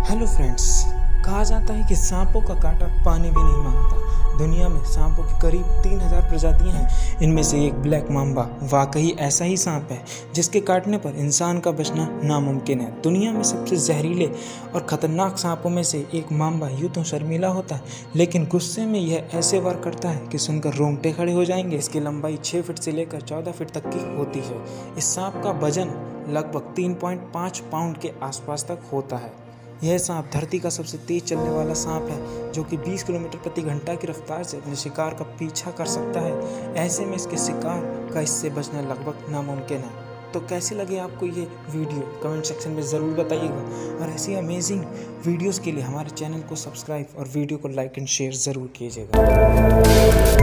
Hello friends, कहा जाता है कि सांपों का काटा पानी भी नहीं मांगता। दुनिया में सांपों की करीब 3000 प्रजातियां हैं। इनमें से एक ब्लैक मांबा वाकई ऐसा ही सांप है जिसके काटने पर इंसान का बचना नामुमकिन है। दुनिया में सबसे जहरीले और ख़तरनाक सांपों में से एक मांबा यूँ तो शर्मीला होता है, लेकिन गुस्से में यह ऐसे वार करता है कि सुनकर रोंगटे खड़े हो जाएंगे। इसकी लंबाई 6 फीट से लेकर 14 फीट तक की होती है। इस सांप का वजन लगभग 3.5 पाउंड के आसपास तक होता है। यह सांप धरती का सबसे तेज चलने वाला सांप है, जो कि 20 किलोमीटर प्रति घंटा की रफ्तार से अपने शिकार का पीछा कर सकता है। ऐसे में इसके शिकार का इससे बचना लगभग नामुमकिन है। तो कैसी लगी आपको ये वीडियो, कमेंट सेक्शन में ज़रूर बताइएगा। और ऐसी अमेजिंग वीडियोस के लिए हमारे चैनल को सब्सक्राइब और वीडियो को लाइक एंड शेयर ज़रूर कीजिएगा।